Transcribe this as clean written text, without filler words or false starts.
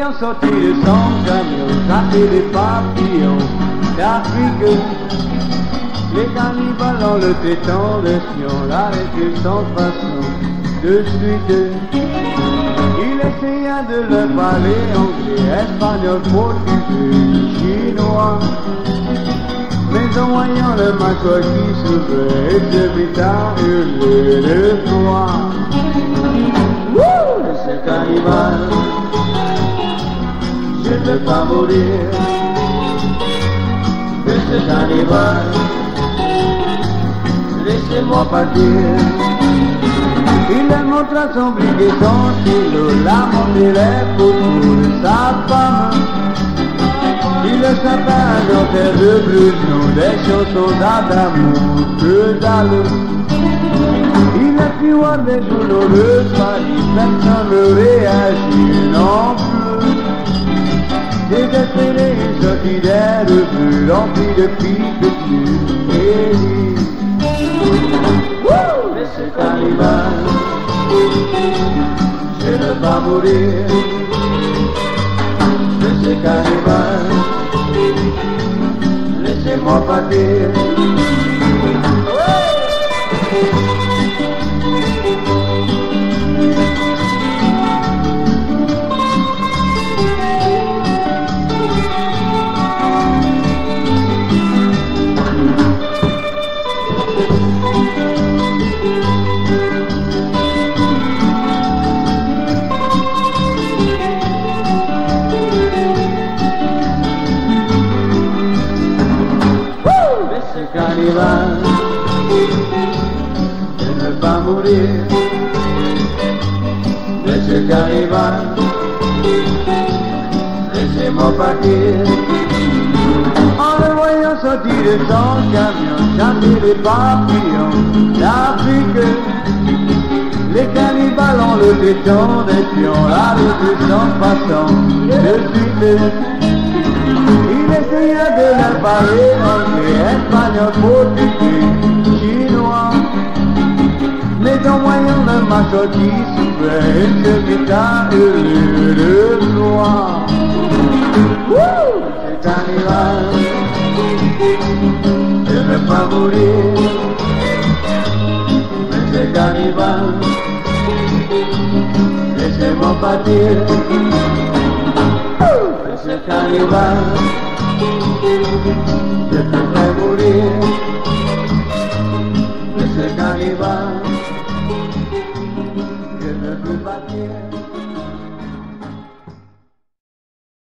voyant sortir de son camion, chasser les papillons d'Afrique. Les cannibales en le tétan de Sion l'arrêtaient sans façon de suite. Il essaya de leur parler anglais, espagnol, portugais, chinois. Mais en voyant le mâchoire qui s'ouvrait, il se mit à hurler de froid. Ce cannibale, je ne veux pas mourir. Mais ce cannibale, laissez-moi partir. Il leur montra son briquet, son stylo, la montre et les photos de sa femme. Il leur chanta un concert de blouson, des chansons d'amour que d'aller. Il a pu voir des journaux de Paris, personne ne réagit non plus. Désespéré, il sortit des revues, rempli de pipes et dit mais ce cannibale, je ne veux pas mourir. Mais ce cannibale, laissez-moi partir. Cannibale, je ne veux pas mourir. Monsieur Cannibale, laissez-moi partir. En le voyant sortir de son camion, chasser les papillons d'Afrique. Les cannibales ont le téton des pions, l'arrêté sans façon de suite. Il essaya de leur parler anglais, espagnol, portugais, chinois. Mais en voyant le macho qui s'ouvrait, il se mit à hurler de joie. Ce cannibale, je ne veux pas mourir. Mais ce cannibale, laissez-moi partir. Ce cannibale, je préfère mourir. Mais ce cannibale, je ne veux pas partir.